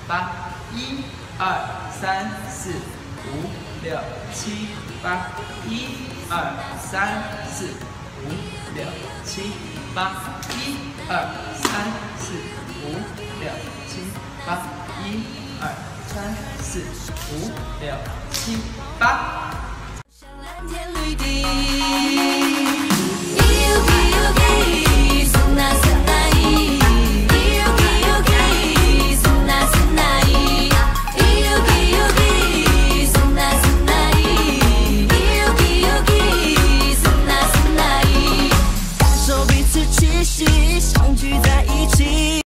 八，一二三四五六七八，一二三四五六七八，一二三四五六七八，一二三四五六七八。像蓝天绿地。